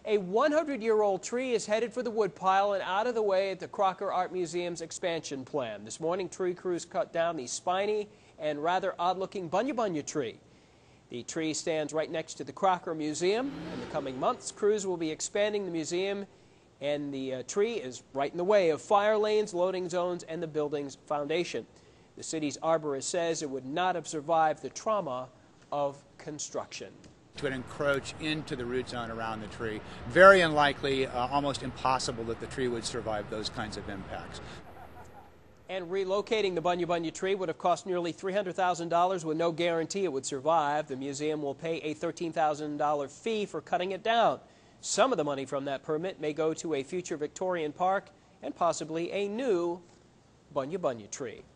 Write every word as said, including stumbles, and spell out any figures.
A one hundred year old tree is headed for the woodpile and out of the way at the Crocker Art Museum's expansion plan. This morning, tree crews cut down the spiny and rather odd-looking Bunya-Bunya tree. The tree stands right next to the Crocker Museum. In the coming months, crews will be expanding the museum, and the uh, tree is right in the way of fire lanes, loading zones, and the building's foundation. The city's arborist says it would not have survived the trauma of construction. It would encroach into the root zone around the tree. Very unlikely, uh, almost impossible that the tree would survive those kinds of impacts. And relocating the Bunya-Bunya tree would have cost nearly three hundred thousand dollars with no guarantee it would survive. The museum will pay a thirteen thousand dollar fee for cutting it down. Some of the money from that permit may go to a future Victorian park and possibly a new Bunya-Bunya tree.